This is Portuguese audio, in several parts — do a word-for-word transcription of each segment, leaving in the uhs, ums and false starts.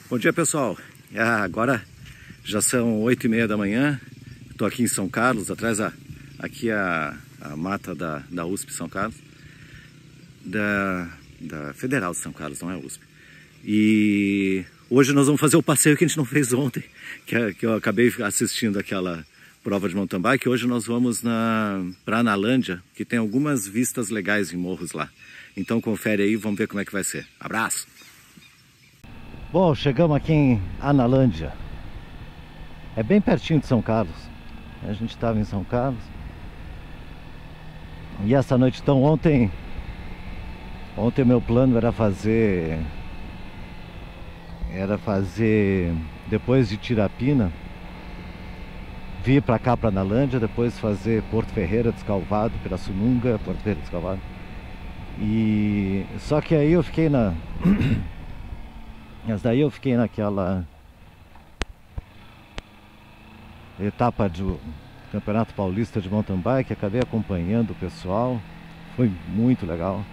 Bom dia, pessoal. Ah, agora já são oito e meia da manhã. Estou aqui em São Carlos, atrás a, aqui a, a mata da, da U S P São Carlos, da, da Federal de São Carlos, não é U S P. E hoje nós vamos fazer o passeio que a gente não fez ontem, que, é, que eu acabei assistindo aquela prova de mountain bike. Hoje nós vamos para Analândia, que tem algumas vistas legais em morros lá. Então confere aí, vamos ver como é que vai ser. Abraço! Bom, chegamos aqui em Analândia. É bem pertinho de São Carlos. A gente estava em São Carlos. E essa noite, então, ontem... Ontem meu plano era fazer... Era fazer... Depois de Tirapina, vir para cá, para Analândia. Depois fazer Porto Ferreira, Descalvado, Pirassununga, Porto Ferreira, Descalvado. E... Só que aí eu fiquei na... Mas daí eu fiquei naquela etapa do Campeonato Paulista de Mountain Bike, acabei acompanhando o pessoal, foi muito legal.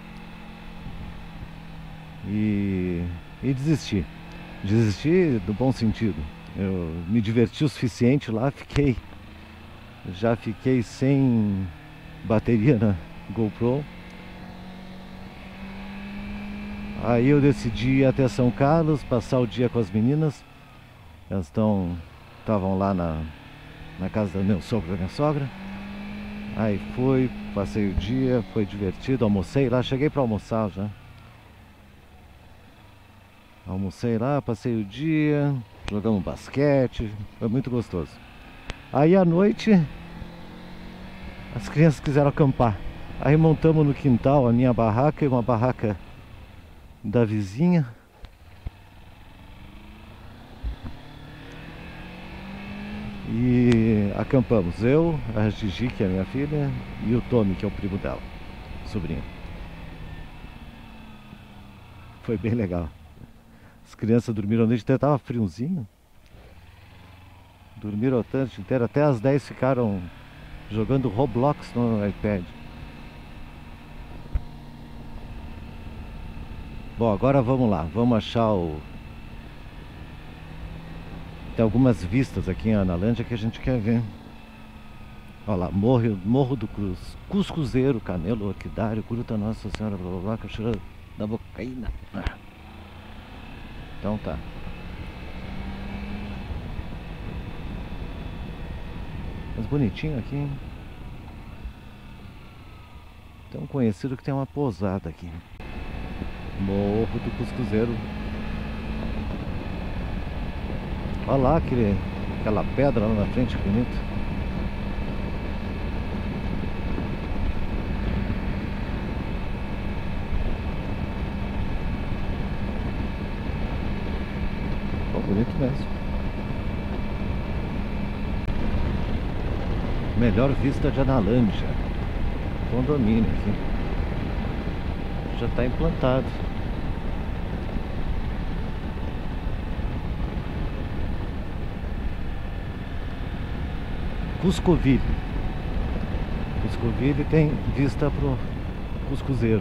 E, e desisti, desisti do bom sentido. Eu me diverti o suficiente lá, fiquei, já fiquei sem bateria na GoPro. Aí eu decidi ir até São Carlos, passar o dia com as meninas. Elas estão, estavam lá na, na casa do meu sogro e da minha sogra. Aí fui, passei o dia, foi divertido, almocei lá, cheguei para almoçar já. Almocei lá, passei o dia, jogamos basquete, foi muito gostoso. Aí à noite, as crianças quiseram acampar. Aí montamos no quintal a minha barraca e uma barraca da vizinha. E acampamos eu, a Gigi, que é a minha filha, e o Tommy, que é o primo dela, sobrinho. Foi bem legal. As crianças dormiram a noite inteira, tava friozinho. Dormiram a noite inteira, até às dez ficaram jogando Roblox no iPad. Bom, agora vamos lá, vamos achar o... Tem algumas vistas aqui em Analândia que a gente quer ver. Olha lá, Morro, Morro do Cruz, Cuscuzeiro, Canelo, Orquidário, Gruta Nossa Senhora, blá blá blá, Cachoeira da Bocaína. Então tá. Mas bonitinho aqui, hein? Tão conhecido que tem uma pousada aqui. Morro do Cuscuzeiro. Olha lá aquele, aquela pedra lá na frente, que bonito. Oh, bonito mesmo. Melhor vista de Analândia. Condomínio aqui. Já está implantado. Cuscoville. Cuscoville tem vista pro Cuscuzeiro.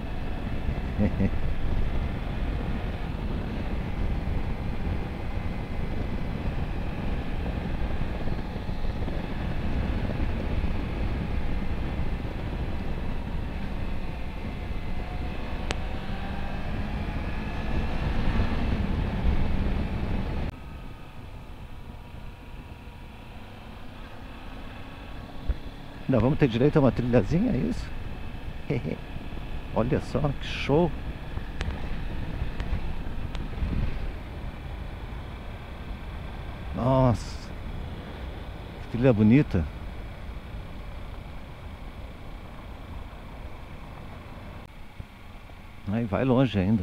Ainda vamos ter direito a uma trilhazinha, é isso? Olha só, que show! Nossa! Que trilha bonita! Aí vai longe ainda.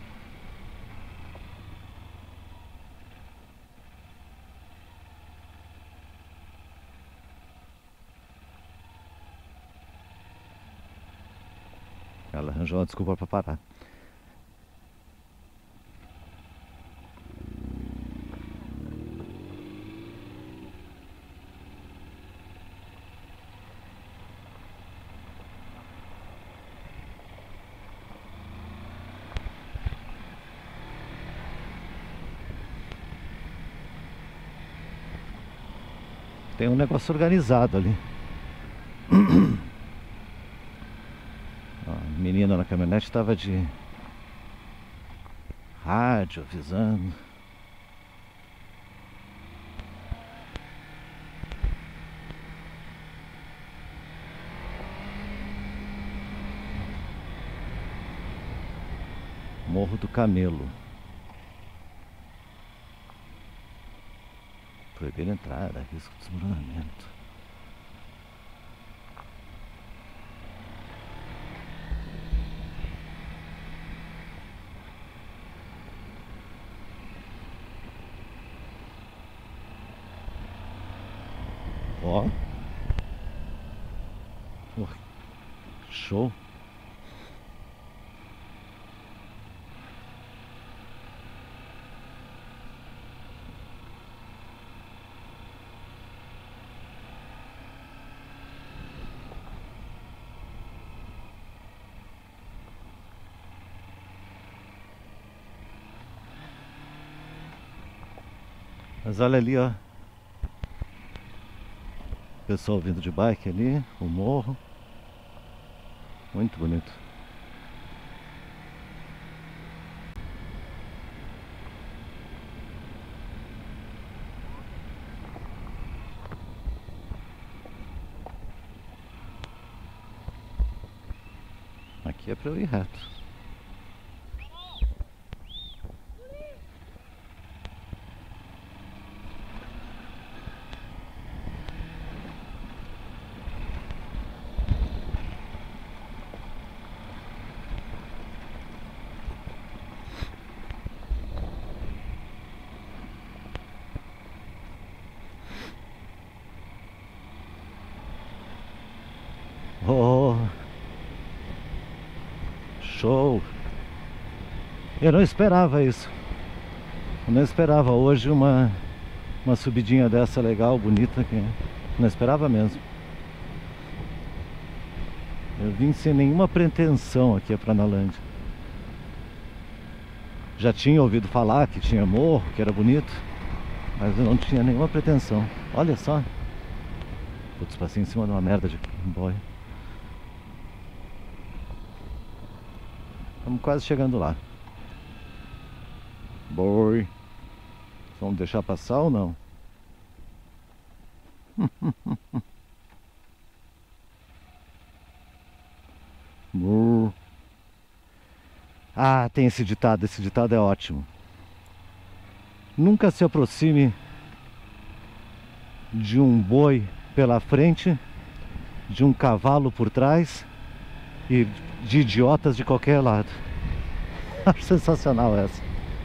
Ela arranjou uma desculpa para parar. Tem um negócio organizado ali. A menina na caminhonete estava de rádio avisando. Morro do Camelo. Proibir a entrada, risco de desmoronamento. Ó. Oh. Show. Mas olha ali, ó. Pessoal vindo de bike ali, o morro. Muito bonito. Aqui é para eu ir reto. Oh, show! Eu não esperava isso. Eu não esperava hoje uma uma subidinha dessa legal, bonita, que não esperava mesmo. Eu vim sem nenhuma pretensão aqui para Analândia. Já tinha ouvido falar que tinha morro, que era bonito, mas eu não tinha nenhuma pretensão. Olha só. Putz, passei em cima de uma merda de boia. Estamos quase chegando lá. Boi. Vamos deixar passar ou não? Ah, tem esse ditado. Esse ditado é ótimo. Nunca se aproxime de um boi pela frente, de um cavalo por trás e de idiotas de qualquer lado. Acho sensacional essa.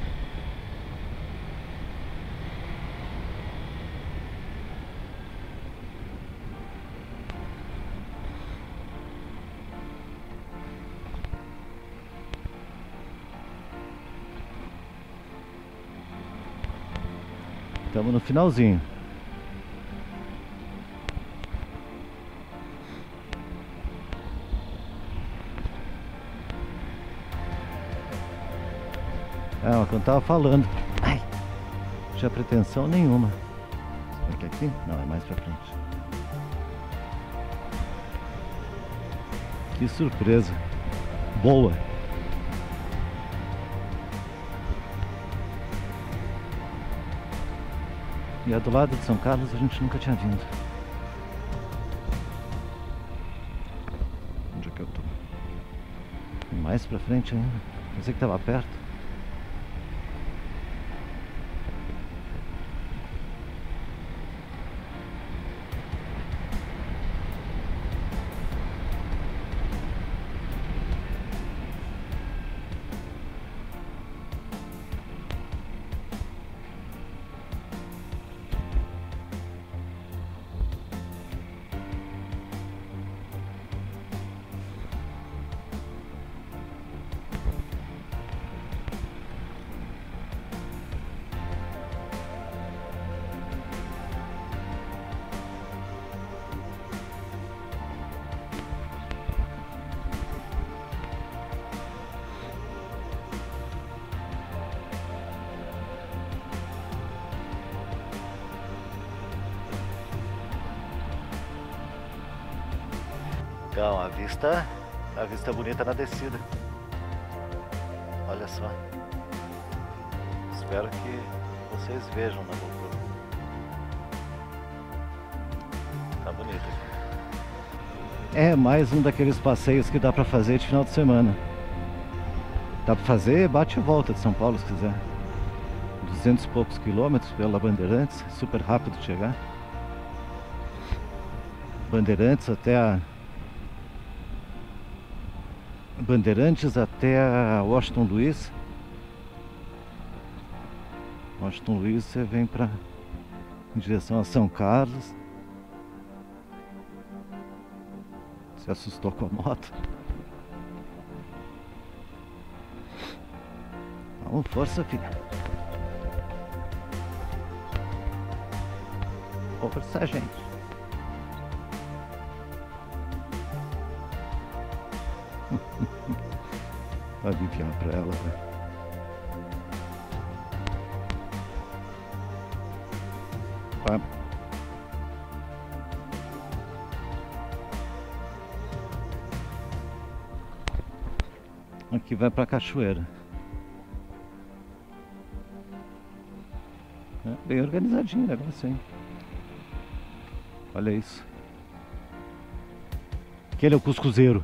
Estamos no finalzinho. É o que eu tava falando. Ai, não tinha pretensão nenhuma. Será que é aqui? Não, é mais pra frente. Que surpresa. Boa. E a do lado de São Carlos a gente nunca tinha vindo. Onde é que eu tô? Mais pra frente ainda. Pensei que tava perto. legal, a vista, a vista bonita na descida. Olha só. Espero que vocês vejam na GoPro. Tá bonito aqui. É mais um daqueles passeios que dá pra fazer de final de semana. Dá pra fazer bate e volta de São Paulo se quiser. Duzentos e poucos quilômetros pela Bandeirantes, super rápido de chegar. Bandeirantes até a Bandeirantes até a Washington Luiz. Washington Luiz você vem para em direção a São Carlos. Se assustou com a moto. Vamos, força, filha. Força, gente. Vai aliviar pra ela, velho. Vai. Aqui vai pra cachoeira. É bem organizadinho o negócio, hein? Olha isso. Aquele é o cuscuzeiro.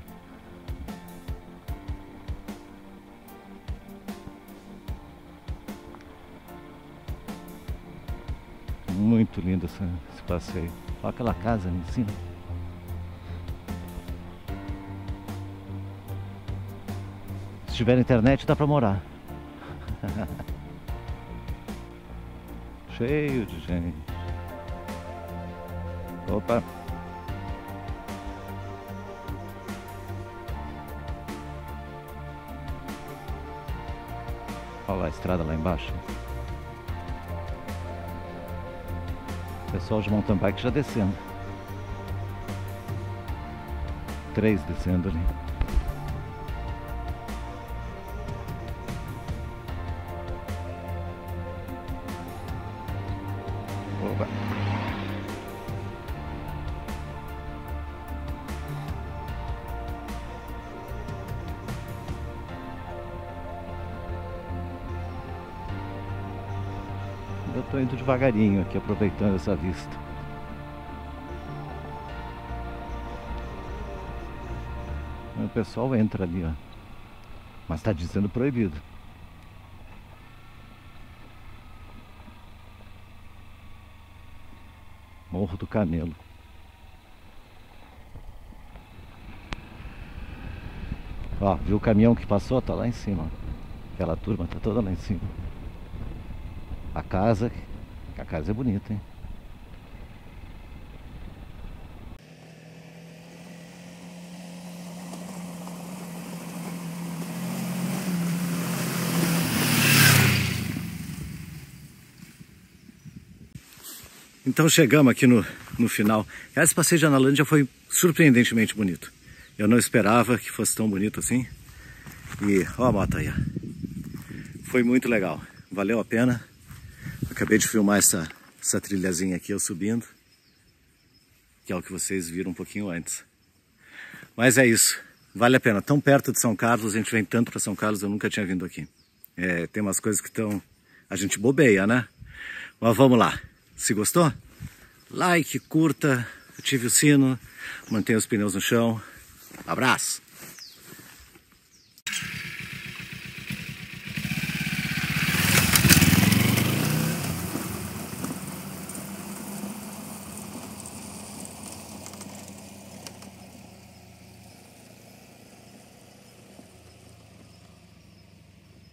Muito lindo esse, esse passeio. Olha aquela casa ali em cima. Se tiver internet dá pra morar. Cheio de gente. Opa! Olha lá a estrada lá embaixo. Pessoal de mountain bike já descendo. Três descendo ali. Opa. Eu tô indo devagarinho aqui, aproveitando essa vista. O pessoal entra ali, ó. Mas tá dizendo proibido. Morro do Camelo. Ó, viu o caminhão que passou? Tá lá em cima. Aquela turma tá toda lá em cima. A casa, a casa é bonita, hein? Então chegamos aqui no, no final. Esse passeio de Analândia foi surpreendentemente bonito. Eu não esperava que fosse tão bonito assim. E ó a moto aí, ó. Foi muito legal. Valeu a pena. Acabei de filmar essa, essa trilhazinha aqui, eu subindo. Que é o que vocês viram um pouquinho antes. Mas é isso. Vale a pena. Tão perto de São Carlos, a gente vem tanto para São Carlos, eu nunca tinha vindo aqui. É, tem umas coisas que estão... A gente bobeia, né? Mas vamos lá. Se gostou? Like, curta, ative o sino, mantenha os pneus no chão. Abraço!